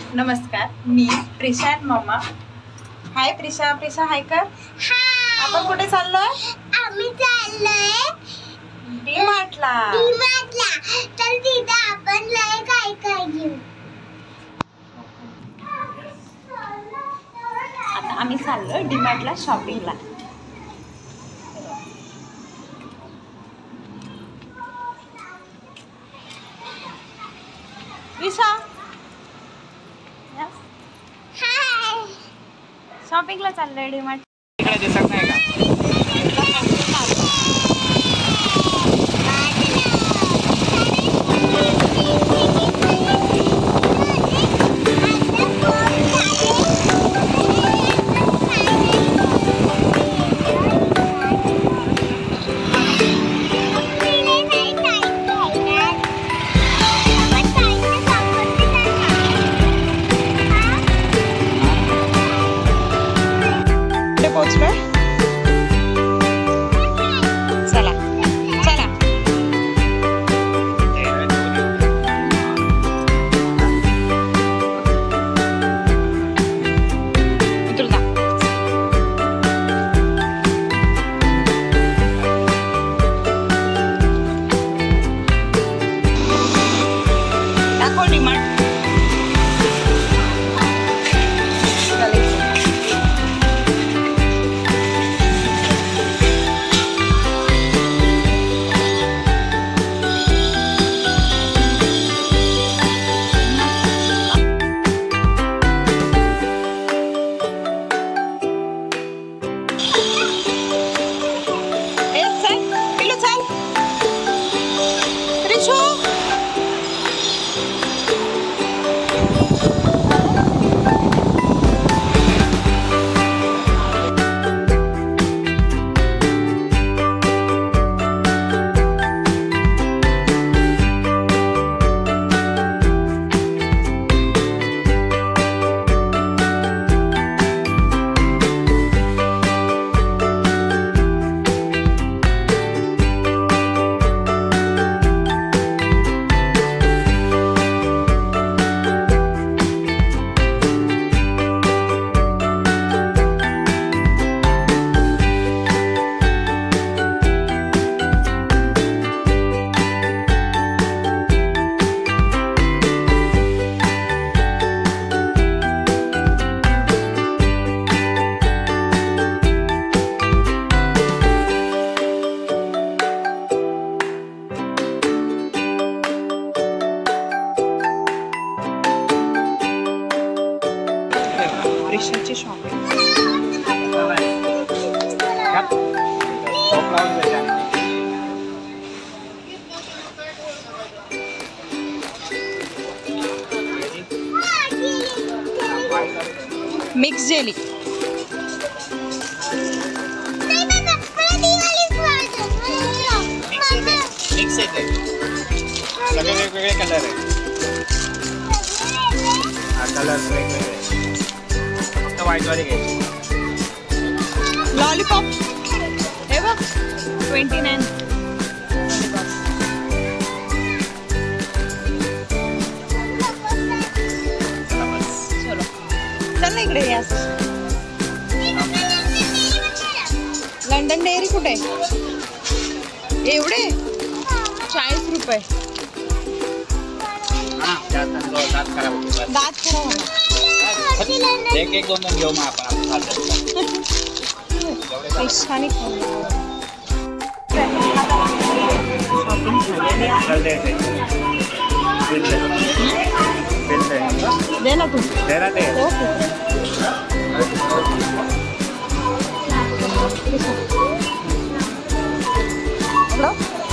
नमस्कार, मी प्रिशा आणि मम्मा. हाय प्रिशा. प्रिशा हाय कर. आपण कुठे चाललोय? आम्ही चाललोय डी मार्टला. तर तिथे आपण लय काय काय घेऊ. आता आम्ही चाललोय डी मार्टला शॉपिंगला. प्रिशा शॉपिंगला चाललोय डी मार्ट. इकडे दिसत नाही का? चला चला. दाखव डी मार्ट. प्रिशाची शॉपिंग. Mix jelly. सगळे वेगवेगळे कलर आहेत. हा कलर वेगवेगळे. व्हाईट वाली घ्यायची. लॉलीपॉप हे बघ 29. चलो चल ना इकडे या. लंडन डेअरी कुठे? एवढे 40 रुपये. दात खराब एक एक दोन घेऊ मग आपण. पैशाने दे ना तू. दे ना ते. हॅलो